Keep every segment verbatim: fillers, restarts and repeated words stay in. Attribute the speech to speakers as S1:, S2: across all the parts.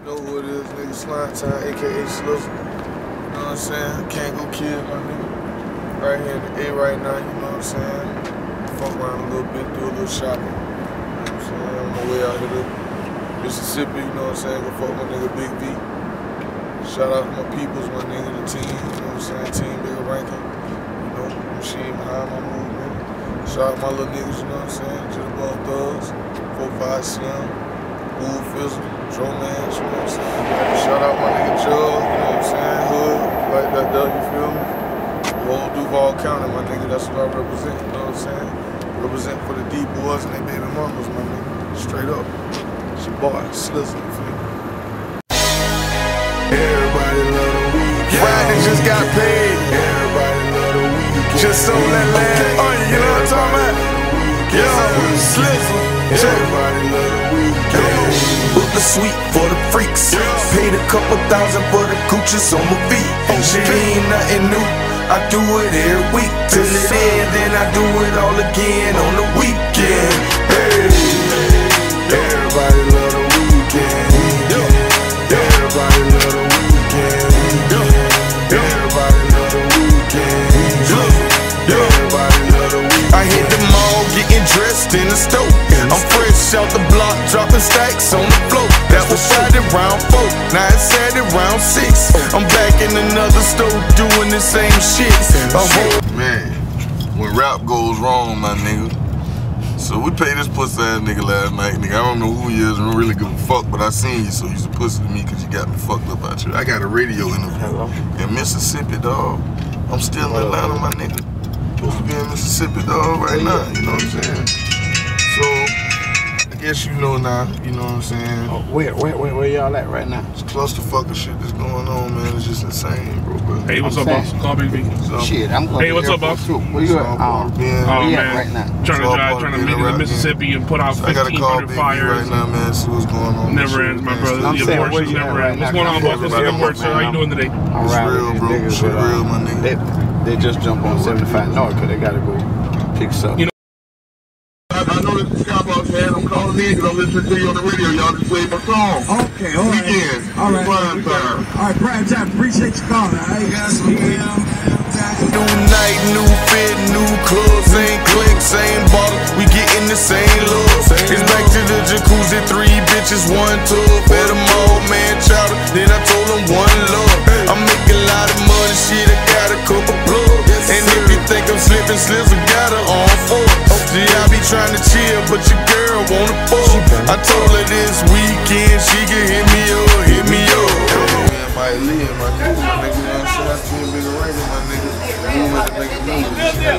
S1: Know who it is, nigga. Slime Time, aka Slizzle. You know what I'm saying? Can't go kid, my nigga. Right here in the A right now, you know what I'm saying? Fuck around a little bit, do a little shopping. You know what I'm saying? On my way out here to Mississippi, you know what I'm saying? Go fuck my nigga Big V. Shout out to my peoples, my nigga, the team, you know what I'm saying? Team Bigger Ranking. You know, machine behind my movement. Shout out my little niggas, you know what I'm saying? Jitterbug Thugs, four five Slim, Wool Fizzle, Dro Man, you know what I'm saying? Shout out my nigga Jug, you know what I'm saying? Hood, like that dog, you feel me? Whole Duval County, my nigga, that's what I represent, you know what I'm saying? Represent for the D boys and they baby mamas, my nigga. Straight up. It's your boy, Slizzle, you feel me? Everybody love the weekend. Friday just got paid. Everybody love the weekend. Just sold that land. Okay. Oh, you know what I'm talking about? Yo, Slizzle. Everybody love the weekend.
S2: Book the suite for the freaks. Paid a couple thousand for the Gucci's on my feet. Shit ain't nothing new. I do it every week. Till it end, then I do it all again on the weekend. Hey, everybody love the weekend. Everybody love the weekend. Everybody love the weekend. Everybody love the weekend. I hit the mall, getting dressed in the stove. I'm fresh out the block, dropping stacks on the floor. That was Friday round four, now it's Saturday round six. I'm back in another store doing the same shit.
S1: Man, when rap goes wrong, my nigga. So we paid this pussy ass nigga last night, nigga. I don't know who he is, I don't really give a fuck, but I seen you, so you a pussy to me because you got me fucked up out here. I got a radio interview in Mississippi, dog. I'm still in Atlanta, my nigga. Supposed to be in Mississippi, dog, right now, you know what I'm saying? So, I guess you know now, you know what I'm saying?
S3: Oh, where, where, where, where y'all at right now?
S1: It's clusterfucker shit that's going on, man. It's just insane, bro. But
S4: hey, what's
S3: I'm
S4: up, boss? Call Big V.
S3: Shit, I'm going
S4: Hey,
S3: to
S4: what's up, boss?
S3: Too. Where you at? Um,
S4: Oh,
S3: man.
S4: man.
S3: Right now?
S4: Trying to drive, trying to make it to Mississippi and put out
S1: so I gotta
S4: fifteen
S1: call
S4: hundred
S1: Big V
S4: fires.
S1: right now, man. See what's going on.
S4: Never ends, my brother.
S3: I'm
S4: The
S3: saying,
S4: abortions
S3: where you
S4: never
S3: at
S4: end.
S3: right
S4: What's
S3: now?
S4: going on, boss? What's the word, sir? How you doing today?
S3: I'm
S1: It's
S3: riding
S1: real,
S3: with
S1: bro.
S3: these niggas,
S1: Shit
S3: but,
S1: real, my
S3: um,
S1: nigga.
S3: They, they just jump on seventy-five North because they gotta go pick something.
S4: You know,
S5: I know this is Skybox, man. I'm calling in because I'm listening to you on the radio. Y'all just played my song.
S6: Okay, all right.
S5: Weekend.
S6: All right.
S5: Prime time.
S6: All right, prime time. Appreciate you calling. All right.
S2: New night, new fit, new clothes, same click, same bottle. We getting the same love. It's back to the jacuzzi, three bitches, one tub. Fed them all, man, chowder. Then I told them one love. I'm making a lot of money, shit. I got a couple plugs. And if you think I'm slipping, Slizzle got her on four. See, I be trying to chill, but your girl wanna fuck. I told her this weekend she can hit me up, hit me up.
S1: Man, Mike Lee and my nigga, my nigga, you know what I'm saying? Team Bigger Ranking, my nigga. We went to make a music.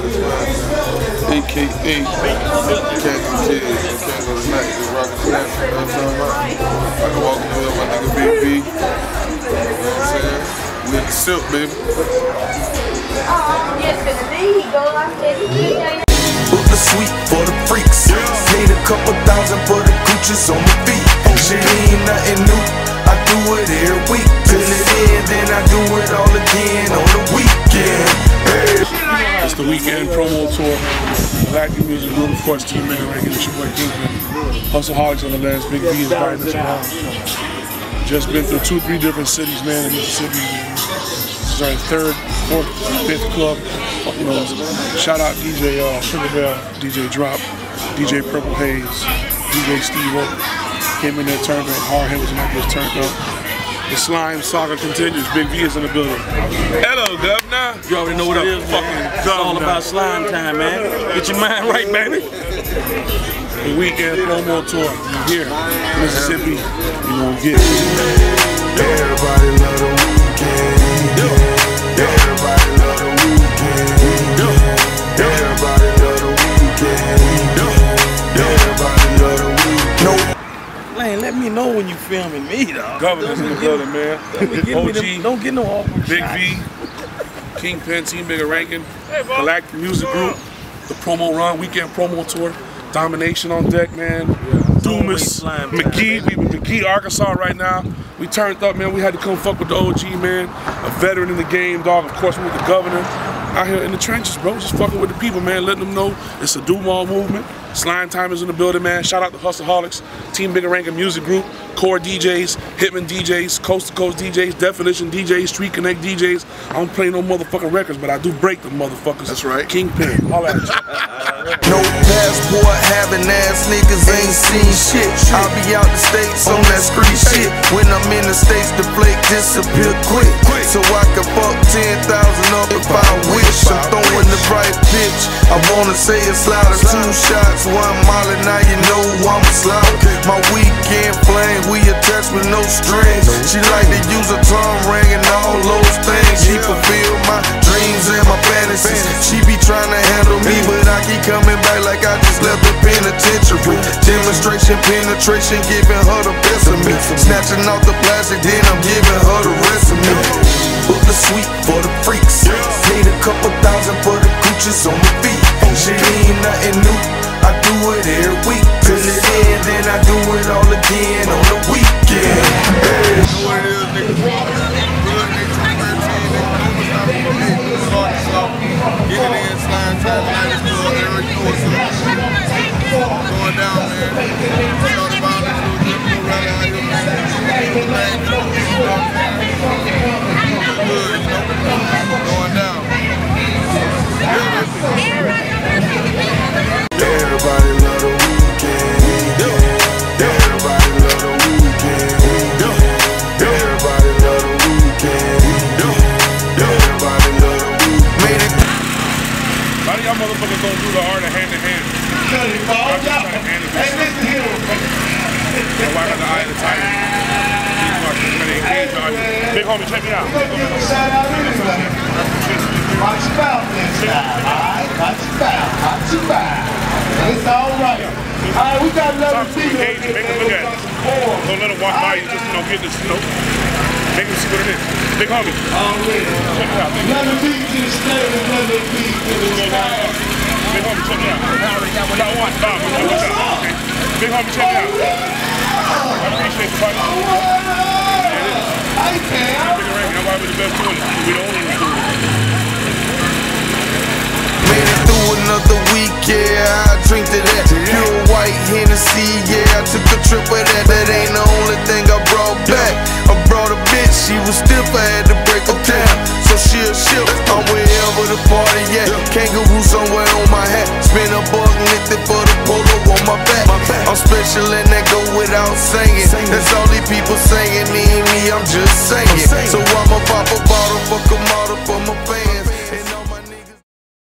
S1: A K A Can't Go Kids, Can't Go Tonight, just rockin' snap, you know what I'm talking about? I can walk in with my nigga Big V. You know what I'm saying? We in the silk, baby.
S2: Book the suite for the freaks. Paid a couple thousand for the Gucci's on my feet. Shit ain't nothing new. I do it every week. Till it end, then I do it all again on the weekend. Hey.
S4: it's the weekend promo tour. Black Music Group, of course, Team Bigger Ranking. It's your boy Kingpin. Hustleholics on the last. Big V is riding us around. Just been through two, three different cities, man, in Mississippi. This is our third, fourth, fifth club. You know, shout out D J uh, Sugar Bell, D J Drop, D J Purple Haze, D J Steve O. Came in there, turned up. Hardhead was not just turned up. The slime saga continues. Big V is in the building. Hello, Governor.
S7: You already know what it is, fucking. It's all about slime time, man. Get your mind right, baby.
S4: The weekend promo tour. Here, Mississippi. You know, get it.
S2: Everybody love the weekend. Everybody love the weekend. Everybody love the weekend. Everybody love the weekend.
S7: Man, let me know when you filming me, dog.
S4: Governor's in the building, man.
S7: O
S4: O G.
S7: G. Don't get no awkward
S4: Big
S7: shot.
S4: V, Kingpin, Team Bigger Ranking, Galactic Music Group, the promo run, weekend promo tour, Domination on deck, man. Dumas, McGee, we in McGee, Arkansas right now. We turned up, man. We had to come fuck with the O G, man. A veteran in the game, dog. Of course, we with the Governor. out here in the trenches, bro. Just fucking with the people, man. Letting them know it's a Duval movement. Slime Time is in the building, man. Shout out to Hustleholics, Team Bigger Rankin Music Group, Core D Js, Hitman D Js, Coast to Coast D Js, Definition D Js, Street Connect D Js. I don't play no motherfucking records, but I do break them motherfuckers.
S1: That's right.
S4: Kingpin. Holla at you.
S2: No passport having ass niggas ain't seen shit. I'll be out the States on that street shit. When I'm in the States, the flake disappear quick. So I can fuck ten thousand up if I wish. I'm throwing the right pitch. I wanna say it's louder. Two shots, one molly, now you know I'm slow. My weekend flame, we attached with no strings. She like to use a tongue ring and all those things. She fulfill my dreams and my fantasies. She be trying to handle me, but I keep coming back like I just left the penitentiary. Demonstration, penetration, giving her the best of me. Snatching off the plastic, then I'm giving her the rest of me. Book the suite for the freaks. Paid a couple thousand for the Gucci's on my feet. She ain't nothing new, I do it every week. Till the end, then I do it all again on the weekend.
S1: You know what it is, nigga? Good nigga, two thirteen, nigga. Almost not for me. Start this off. Get it in, Slime Time, Lighters Club, Eric, you know what's up. Going down, man. Shout about this little different rally out here, man. Man, you know, you know, man. Good, you know. Going down.
S2: Everybody love the weekend. Everybody love the weekend. Everybody love the weekend. Everybody love the weekend.
S4: A lot of y'all motherfuckers don't do the art of hand to hand.
S6: Hey, listen here.
S4: So I got the eye of the tiger. Big homie, check me out.
S6: Shout out everybody. Watch your mouth this time, alright? Watch your mouth, watch your mouth. It's alright. Alright, we got another video.
S4: Make them look at it. Don't let them walk by you, just, you know, get this, you know, make them see what it is. Big homie.
S6: Already.
S4: Check it out.
S6: Another beat to the state, another beat to the sky.
S4: Big homie, check it out. Got one. Nah, big homie, check it out. Okay. Big homie, check it out. I appreciate you, buddy.
S6: Hey, man.
S4: Bigger Rankin, that's why we're the best doing it. We the only ones doing it.
S2: Made it through another week, yeah, I drink to that. Pure white Hennessy, yeah, I took a trip with that. That ain't the only thing I brought back. I brought a bitch, she was stiff, I had to break her down. So she'll ship, I'm wherever the party at. Kangaroo somewhere on my hat. Spin a buck, nicked it for the polo on my back. I'm special and that go without saying. That's all these people saying.